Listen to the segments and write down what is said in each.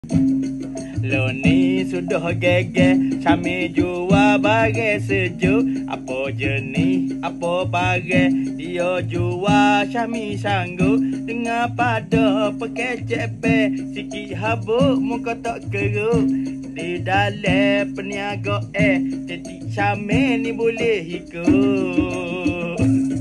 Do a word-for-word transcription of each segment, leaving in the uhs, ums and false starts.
Lo ni sudah geger, Syamil jual barang sejuk. Apa jenis, apa barang dia jual, Syamil sanggup. Dengar pada pakai cepet, sikit habuk muka tak keruk. Di dalam peniaga eh, tetik Syamil ni boleh ikut.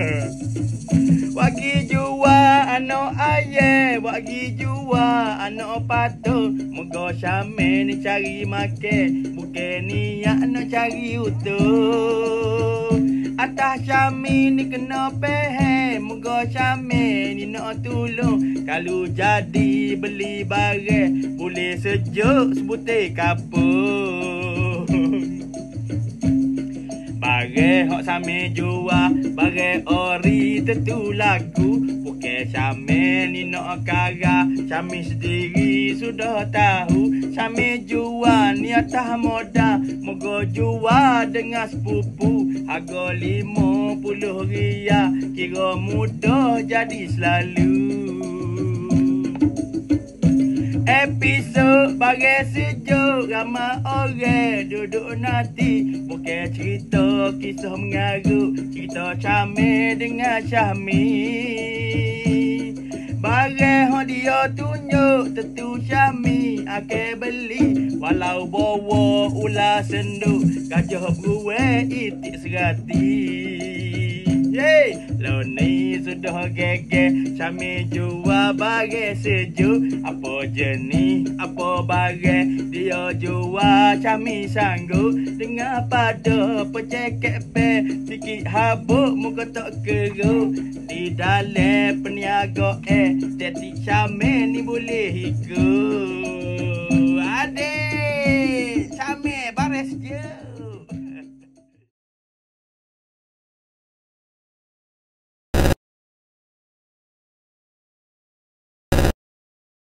Wagi jual anak ayah, wagi jual anak patuh. Moga Syamil ni cari makan, bukan niat nak cari utuh. Atas Syamil ni kena pehe, moga Syamil ni nak tolong. Kalau jadi beli barang, boleh sejuk sebutir kapur. Barang hok Syamil jual, barang ori tentu laku. Bukan Syamil ni nak kara, Syamil sendiri sudah tahu. Syamil jual ni atas modal, moga jual dengan sepupu. Harga lima puluh ria, kira mudah jadi selalu. Episod barang sejuk, ramai orang duduk nanti. Bukan cerita kisah mengarut, cerita Syamil dengan Syamil. Barang yang dia tunjuk, tentu Syamil akan beli. Walau bawa ular senduk, gajah beruang itik serati. Yeay, lo ni sudah geger, Syamil jual barang sejuk. Apa jenis, apa barang dia jual, Syamil sanggup. Dengar pada pecekek pe, sikit habuk muka tak keruk. Di dalam peniaga eh, tetik Syamil ni boleh ikut.